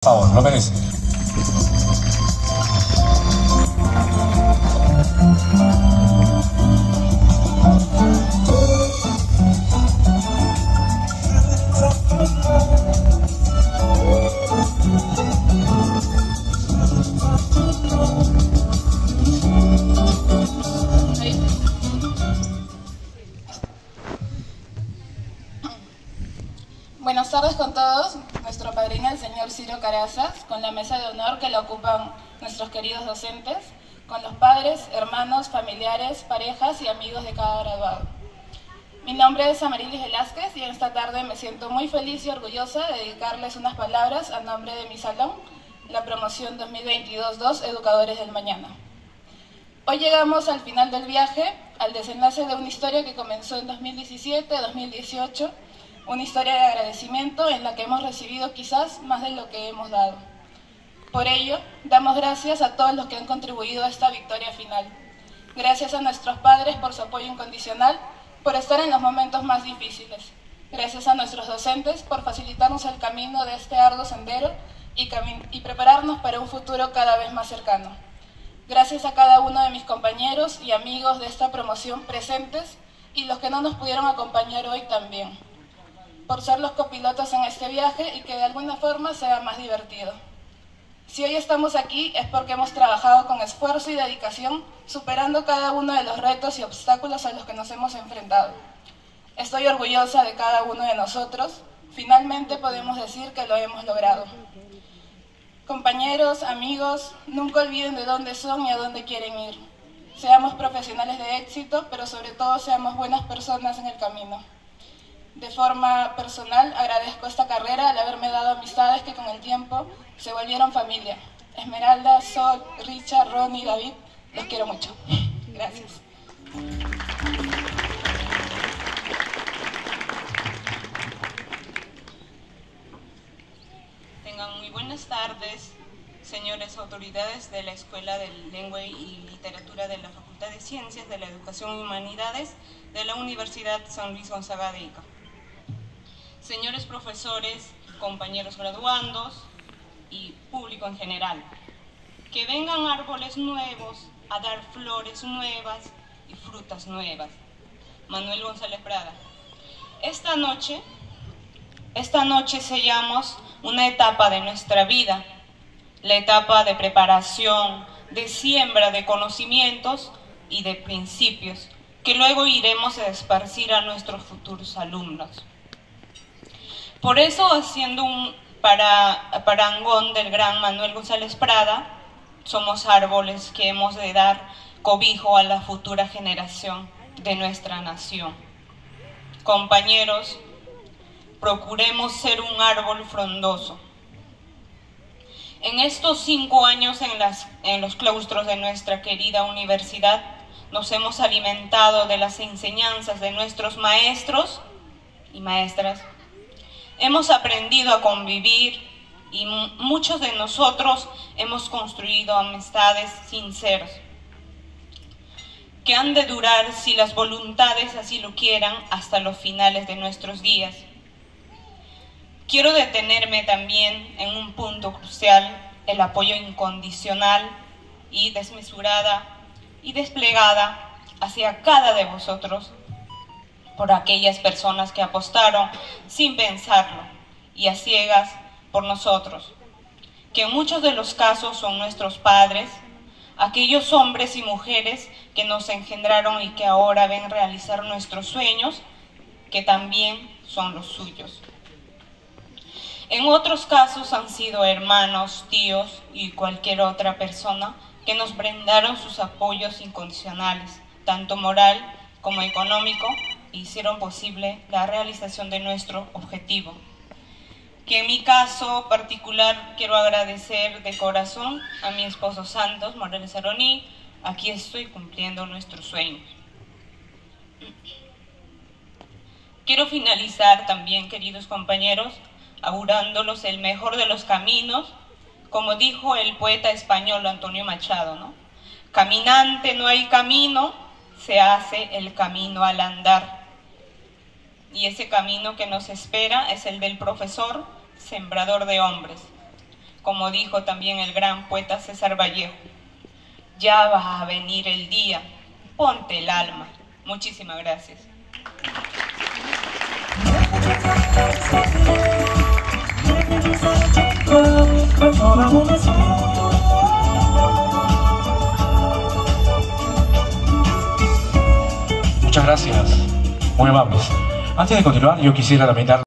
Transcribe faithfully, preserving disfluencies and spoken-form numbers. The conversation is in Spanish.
favor, lo merece. Buenas tardes con todos. Nuestro padrino, el señor Ciro Carazas, con la mesa de honor que lo ocupan nuestros queridos docentes, con los padres, hermanos, familiares, parejas y amigos de cada graduado. Mi nombre es Amarilis Velázquez y esta tarde me siento muy feliz y orgullosa de dedicarles unas palabras a nombre de mi salón, la promoción dos mil veintidós dos Educadores del Mañana. Hoy llegamos al final del viaje, al desenlace de una historia que comenzó en dos mil diecisiete dos mil dieciocho, una historia de agradecimiento en la que hemos recibido quizás más de lo que hemos dado. Por ello, damos gracias a todos los que han contribuido a esta victoria final. Gracias a nuestros padres por su apoyo incondicional, por estar en los momentos más difíciles. Gracias a nuestros docentes por facilitarnos el camino de este arduo sendero y, y prepararnos para un futuro cada vez más cercano. Gracias a cada uno de mis compañeros y amigos de esta promoción presentes y los que no nos pudieron acompañar hoy también, por ser los copilotos en este viaje y que de alguna forma sea más divertido. Si hoy estamos aquí es porque hemos trabajado con esfuerzo y dedicación, superando cada uno de los retos y obstáculos a los que nos hemos enfrentado. Estoy orgullosa de cada uno de nosotros. Finalmente podemos decir que lo hemos logrado. Compañeros, amigos, nunca olviden de dónde son y a dónde quieren ir. Seamos profesionales de éxito, pero sobre todo seamos buenas personas en el camino. De forma personal, agradezco esta carrera al haberme dado amistades que con el tiempo se volvieron familia. Esmeralda, Sol, Richard, Ronnie, David, los quiero mucho. Gracias. Tengan muy buenas tardes, señores autoridades de la Escuela de Lengua y Literatura de la Facultad de Ciencias de la Educación y Humanidades de la Universidad San Luis Gonzaga de Ica. Señores profesores, compañeros graduandos y público en general, que vengan árboles nuevos a dar flores nuevas y frutas nuevas. Manuel González Prada. Esta noche, esta noche sellamos una etapa de nuestra vida, la etapa de preparación, de siembra de conocimientos y de principios, que luego iremos a esparcir a nuestros futuros alumnos. Por eso, haciendo un para, parangón del gran Manuel González Prada, somos árboles que hemos de dar cobijo a la futura generación de nuestra nación. Compañeros, procuremos ser un árbol frondoso. En estos cinco años en, las, en los claustros de nuestra querida universidad, nos hemos alimentado de las enseñanzas de nuestros maestros y maestras. Hemos aprendido a convivir y muchos de nosotros hemos construido amistades sinceras, que han de durar, si las voluntades así lo quieran, hasta los finales de nuestros días. Quiero detenerme también en un punto crucial, el apoyo incondicional y desmesurada y desplegada hacia cada de vosotros por aquellas personas que apostaron sin pensarlo y a ciegas por nosotros, que en muchos de los casos son nuestros padres, aquellos hombres y mujeres que nos engendraron y que ahora ven realizar nuestros sueños, que también son los suyos. En otros casos han sido hermanos, tíos y cualquier otra persona que nos brindaron sus apoyos incondicionales, tanto moral como económico, e hicieron posible la realización de nuestro objetivo. Que en mi caso particular quiero agradecer de corazón a mi esposo Santos Morales Aroní. Aquí estoy cumpliendo nuestros sueños. Quiero finalizar también, queridos compañeros, augurándolos el mejor de los caminos, como dijo el poeta español Antonio Machado, ¿no? Caminante no hay camino, se hace el camino al andar. Y ese camino que nos espera es el del profesor, sembrador de hombres. como dijo también el gran poeta César Vallejo. Ya va a venir el día, ponte el alma. Muchísimas gracias. Muchas gracias, muy amables. Antes de continuar, yo quisiera también dar